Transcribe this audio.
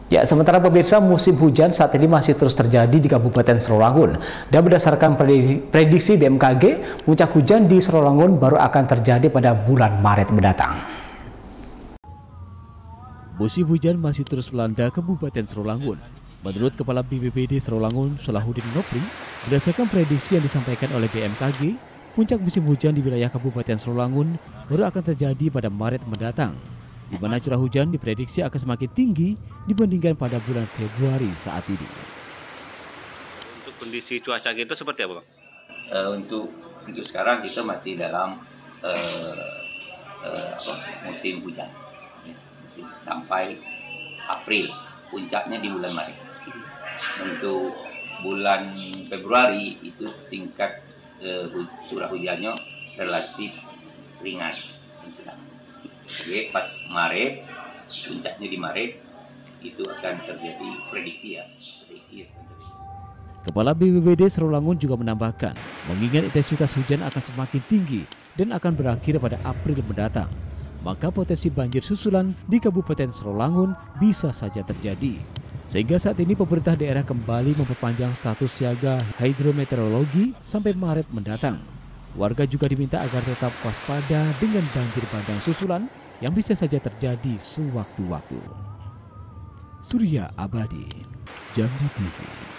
Ya, sementara pemirsa, musim hujan saat ini masih terus terjadi di Kabupaten Srawangun. Dan berdasarkan prediksi BMKG, puncak hujan di Srawangun baru akan terjadi pada bulan Maret mendatang. Musim hujan masih terus melanda Kabupaten Srawangun. Menurut Kepala BPBD Srawangun, Salahuddin Nopri, berdasarkan prediksi yang disampaikan oleh BMKG, puncak musim hujan di wilayah Kabupaten Srawangun baru akan terjadi pada Maret mendatang, di mana curah hujan diprediksi akan semakin tinggi dibandingkan pada bulan Februari saat ini. Untuk kondisi cuaca itu seperti apa, Pak? Untuk sekarang kita masih dalam musim hujan, sampai April, puncaknya di bulan Maret. Untuk bulan Februari itu tingkat curah hujannya relatif ringan. Jadi pas Maret, puncaknya di Maret, itu akan terjadi prediksi ya. Kepala BPBD Srawangun juga menambahkan, mengingat intensitas hujan akan semakin tinggi dan akan berakhir pada April mendatang, maka potensi banjir susulan di Kabupaten Srawangun bisa saja terjadi. Sehingga saat ini pemerintah daerah kembali memperpanjang status siaga hidrometeorologi sampai Maret mendatang. Warga juga diminta agar tetap waspada dengan banjir bandang susulan yang bisa saja terjadi sewaktu-waktu. Surya Abadi, Jambi TV.